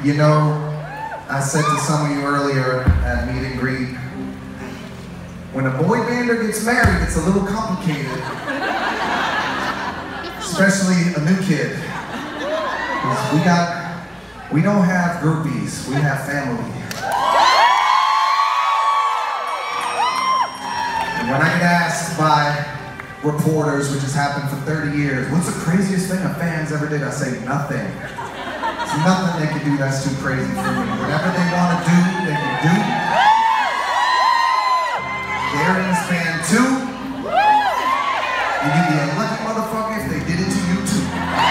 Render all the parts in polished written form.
You know, I said to some of you earlier at meet and greet, when a boy bander gets married, it's a little complicated. Especially a new kid. We don't have groupies, we have family. And when I get asked by reporters, which has happened for 30 years, what's the craziest thing a fan's ever did? I say nothing. There's nothing they can do that's too crazy for me. Whatever they want to do, they can do. They're in this band too. And you'd be a lucky motherfucker if they did it to you too.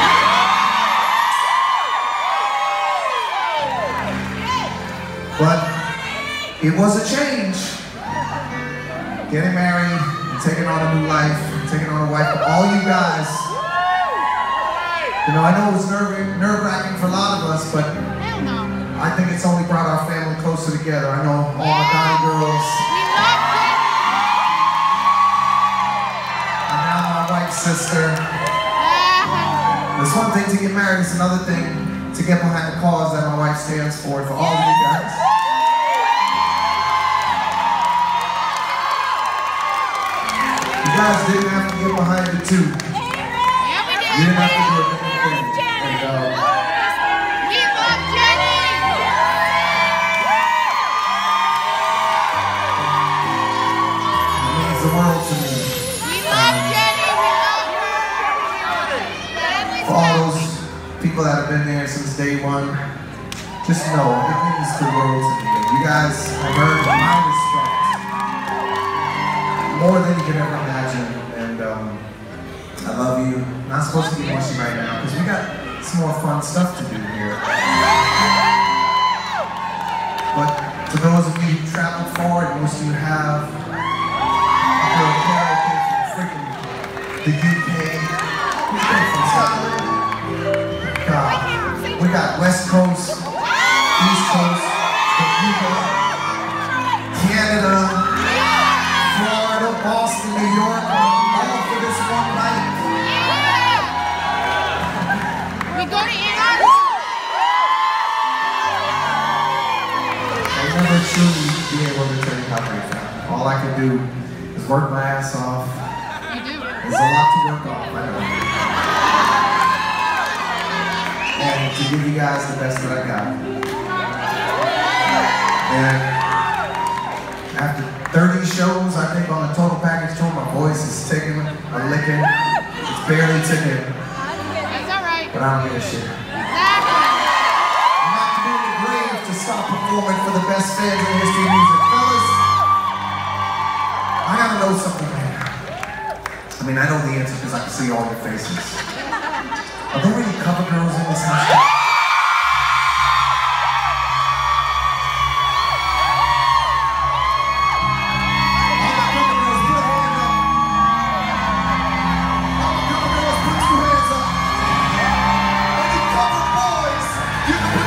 But it was a change. Getting married, and taking on a new life, and taking on a wife. But all you guys, you know, I know it was nerve-wracking for a lot of us, but I think it's only brought our family closer together. I know all the Donnie girls. And now my wife's sister. It's one thing to get married, it's another thing to get behind the cause that my wife stands for all of you guys. You guys didn't have to get behind it too. You didn't have to do a thing. And, we love Jenny! It means the world to me. We love Jenny! We love her! For all those people that have been there since day one, just know it means the world to me. You guys have earned my respect more than you can ever imagine, and I love you. Not supposed to be mushy right now because we got some more fun stuff to do here. But to those of you who traveled forward, and most of you have, you're karaoke from freaking the UK, who's from Scotland. God, we got West Coast, East Coast, Bermuda, Canada, Florida, Boston, New York, all for this one night. We go to Antarctica! I'll never truly be able to tell you how great that. All I can do is work my ass off. You do. There's a lot to work off, I know. And to give you guys the best that I got. And after 30 shows, I think on the total package tour, my voice is taking a licking. It's barely ticking. That's alright. But I don't give a shit. Exactly. I'm not to be in the grave to stop performing for the best fans in history of music. Fellas, I gotta know something right now. I mean, I know the answer because I can see all your faces. Are there any cover girls in this house? You